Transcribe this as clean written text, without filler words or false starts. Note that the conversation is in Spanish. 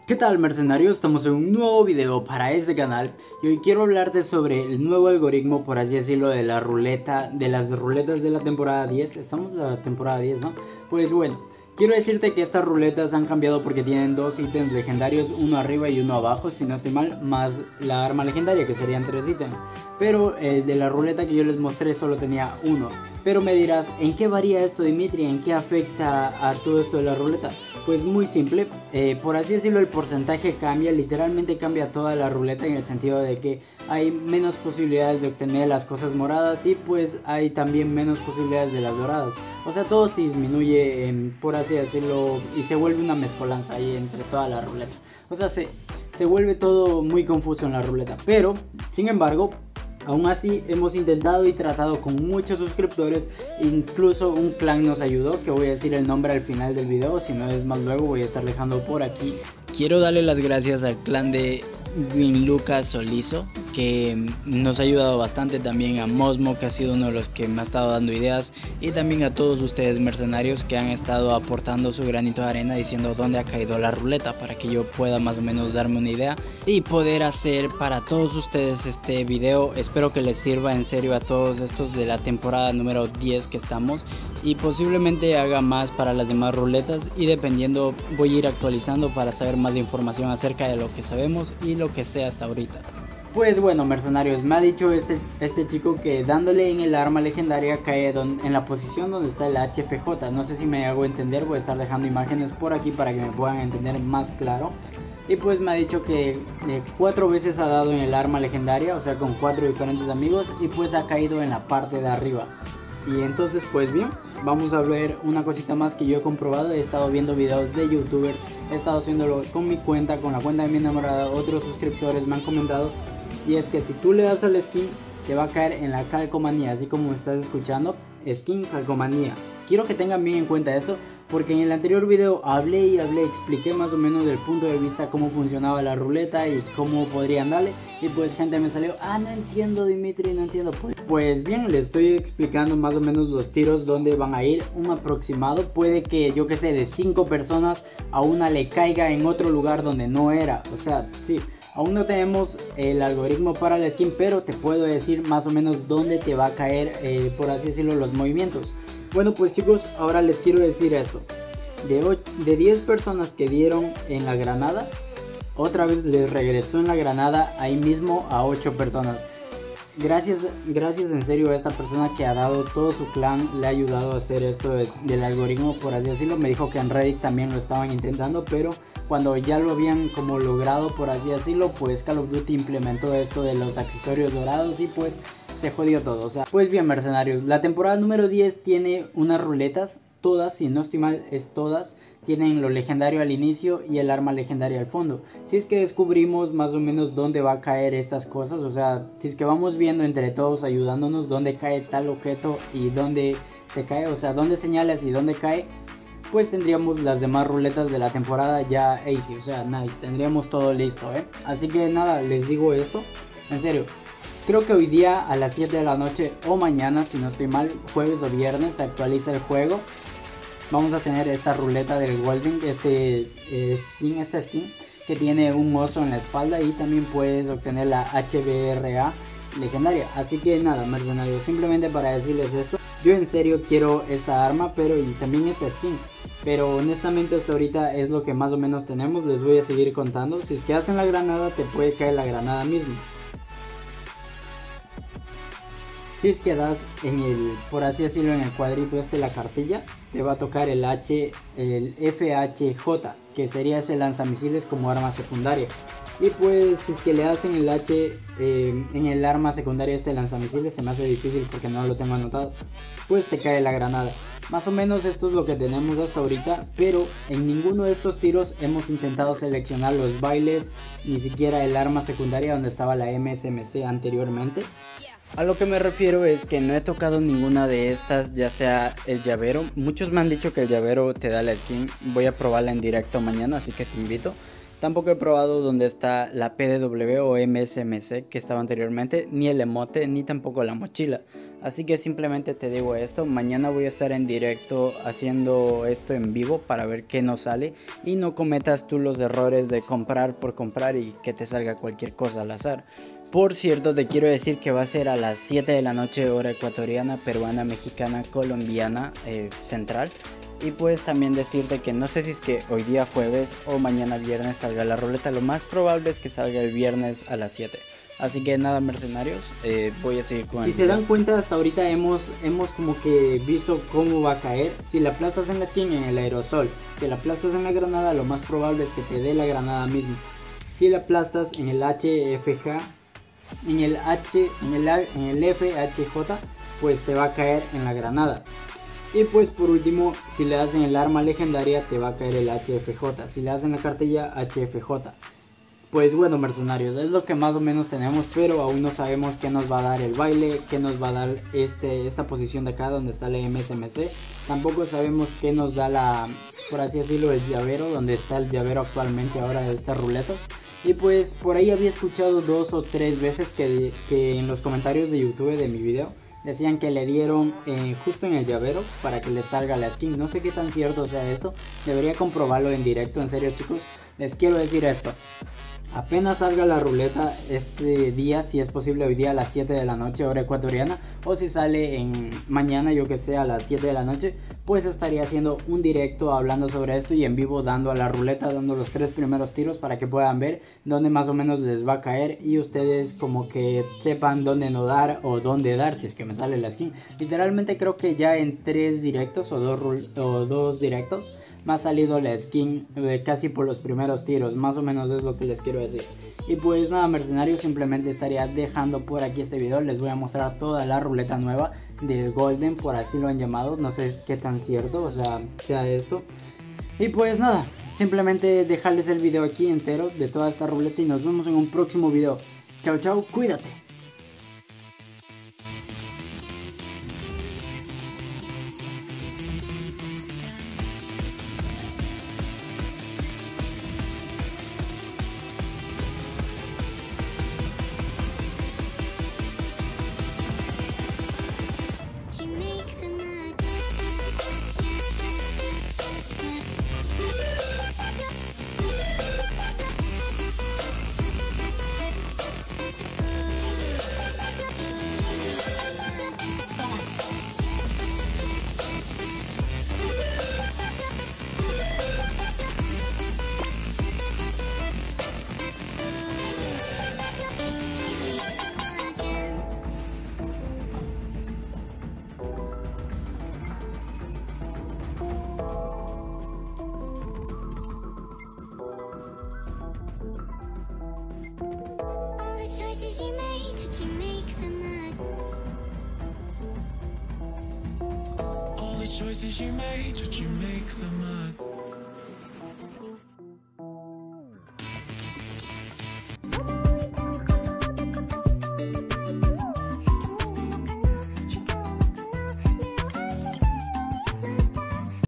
¿Qué tal, mercenarios? Estamos en un nuevo video para este canal y hoy quiero hablarte sobre el nuevo algoritmo, por así decirlo, de la ruleta, de las ruletas de la temporada 10. Estamos en la temporada 10, ¿no? Pues bueno, quiero decirte que estas ruletas han cambiado porque tienen dos ítems legendarios, uno arriba y uno abajo, si no estoy mal, más la arma legendaria, que serían tres ítems. Pero el de la ruleta que yo les mostré solo tenía uno. Pero me dirás, ¿en qué varía esto, Dimitri? ¿En qué afecta a todo esto de la ruleta? Pues muy simple, por así decirlo, el porcentaje cambia, literalmente cambia toda la ruleta, en el sentido de que hay menos posibilidades de obtener las cosas moradas y pues hay también menos posibilidades de las doradas. O sea, todo se disminuye, por así decirlo, y se vuelve una mezcolanza ahí entre toda la ruleta. O sea, se vuelve todo muy confuso en la ruleta, pero sin embargo, aún así hemos intentado y tratado con muchos suscriptores, incluso un clan nos ayudó, que voy a decir el nombre al final del video, si no es más luego voy a estar dejando por aquí. Quiero darle las gracias al clan de Lucas Solizo, que nos ha ayudado bastante, también a Mosmo, que ha sido uno de los que me ha estado dando ideas, y también a todos ustedes mercenarios que han estado aportando su granito de arena diciendo dónde ha caído la ruleta, para que yo pueda más o menos darme una idea y poder hacer para todos ustedes este video. Espero que les sirva en serio a todos estos de la temporada número 10 que estamos, y posiblemente haga más para las demás ruletas, y dependiendo voy a ir actualizando para saber más información acerca de lo que sabemos y lo que sé hasta ahorita. Pues bueno, mercenarios, me ha dicho este chico que dándole en el arma legendaria cae en la posición donde está el HFJ. No sé si me hago entender, voy a estar dejando imágenes por aquí para que me puedan entender más claro. Y pues me ha dicho que 4 veces ha dado en el arma legendaria, o sea con 4 diferentes amigos, y pues ha caído en la parte de arriba. Y entonces pues bien, vamos a ver una cosita más que yo he comprobado. He estado viendo videos de youtubers, he estado haciéndolo con mi cuenta, con la cuenta de mi enamorada. Otros suscriptores me han comentado, y es que si tú le das al skin te va a caer en la calcomanía, así como estás escuchando, skin calcomanía. Quiero que tengan bien en cuenta esto, porque en el anterior video hablé, expliqué más o menos del punto de vista cómo funcionaba la ruleta y cómo podrían darle, y pues gente me salió, no entiendo, Dimitri, no entiendo. Pues bien, les estoy explicando más o menos los tiros donde van a ir, un aproximado. Puede que, yo que sé, de 5 personas a una le caiga en otro lugar donde no era. O sea, sí, aún no tenemos el algoritmo para la skin, pero te puedo decir más o menos dónde te va a caer, por así decirlo, los movimientos. Bueno, pues chicos, ahora les quiero decir esto. De 10 personas que dieron en la granada, otra vez les regresó en la granada ahí mismo a 8 personas. Gracias en serio a esta persona que ha dado todo su clan, le ha ayudado a hacer esto del algoritmo, por así decirlo. Me dijo que en Reddit también lo estaban intentando, pero cuando ya lo habían como logrado, por así decirlo, pues Call of Duty implementó esto de los accesorios dorados y pues se jodió todo. O sea, pues bien, mercenarios, la temporada número 10 tiene unas ruletas, todas, si no estoy mal, es todas. Tienen lo legendario al inicio y el arma legendaria al fondo. Si es que descubrimos más o menos dónde va a caer estas cosas, o sea, si es que vamos viendo entre todos, ayudándonos, dónde cae tal objeto y dónde te cae, o sea, dónde señalas y dónde cae, pues tendríamos las demás ruletas de la temporada ya easy, o sea, nice, tendríamos todo listo, Así que nada, les digo esto, en serio. Creo que hoy día a las 7 de la noche o mañana, si no estoy mal, jueves o viernes, se actualiza el juego. Vamos a tener esta ruleta del Golden, esta skin que tiene un oso en la espalda, y también puedes obtener la HBRA legendaria. Así que nada, mercenarios, simplemente para decirles esto. Yo en serio quiero esta arma, y también esta skin, pero honestamente hasta ahorita es lo que más o menos tenemos. Les voy a seguir contando. Si es que hacen la granada, te puede caer la granada mismo. Si es que das en el, por así decirlo, en el cuadrito la cartilla, te va a tocar el FHJ, que sería ese lanzamisiles como arma secundaria. Y pues si es que le das en el H, en el arma secundaria lanzamisiles, se me hace difícil porque no lo tengo anotado, pues te cae la granada. Más o menos esto es lo que tenemos hasta ahorita, pero en ninguno de estos tiros hemos intentado seleccionar los bailes, ni siquiera el arma secundaria donde estaba la MSMC anteriormente. A lo que me refiero es que no he tocado ninguna de estas, ya sea el llavero. Muchos me han dicho que el llavero te da la skin. Voy a probarla en directo mañana, así que te invito. Tampoco he probado donde está la PDW o MSMC que estaba anteriormente, ni el emote, ni tampoco la mochila. Así que simplemente te digo esto, mañana voy a estar en directo haciendo esto en vivo para ver qué nos sale. Y no cometas tú los errores de comprar por comprar y que te salga cualquier cosa al azar. Por cierto, te quiero decir que va a ser a las 7 de la noche hora ecuatoriana, peruana, mexicana, colombiana, central. Y pues también decirte que no sé si es que hoy día jueves o mañana viernes salga la ruleta. Lo más probable es que salga el viernes a las 7. Así que nada, mercenarios, voy a seguir con... Si se dan cuenta, hasta ahorita hemos como que visto cómo va a caer. Si la aplastas en la skin, en el aerosol. Si la aplastas en la granada, lo más probable es que te dé la granada mismo. Si la aplastas en el HFJ, en el FHJ, pues te va a caer en la granada. Y pues por último, si le das en el arma legendaria, te va a caer el HFJ. Si le das en la cartilla, HFJ. Pues bueno, mercenarios, es lo que más o menos tenemos, pero aún no sabemos qué nos va a dar el baile, qué nos va a dar esta posición de acá donde está la MSMC. Tampoco sabemos qué nos da la, por así decirlo, el llavero, donde está el llavero actualmente ahora de estas ruletas. Y pues por ahí había escuchado 2 o 3 veces que en los comentarios de YouTube de mi video decían que le dieron justo en el llavero para que le salga la skin. No sé qué tan cierto sea esto, debería comprobarlo en directo, en serio chicos. Les quiero decir esto. Apenas salga la ruleta este día, si es posible hoy día a las 7 de la noche hora ecuatoriana, o si sale en mañana, yo que sé, a las 7 de la noche, pues estaría haciendo un directo hablando sobre esto y en vivo dando a la ruleta, dando los 3 primeros tiros para que puedan ver dónde más o menos les va a caer y ustedes como que sepan dónde no dar o dónde dar si es que me sale la skin. Literalmente creo que ya en 3 directos o 2 directos me ha salido la skin casi por los primeros tiros, más o menos es lo que les quiero decir. Y pues nada, mercenarios, simplemente estaría dejando por aquí este video. Les voy a mostrar toda la ruleta nueva del Golden, por así lo han llamado, no sé qué tan cierto, o sea esto. Y pues nada, simplemente dejarles el video aquí entero de toda esta ruleta y nos vemos en un próximo video. Chao chao, cuídate. You made, did you make them up? All the choices you made, did you make them up?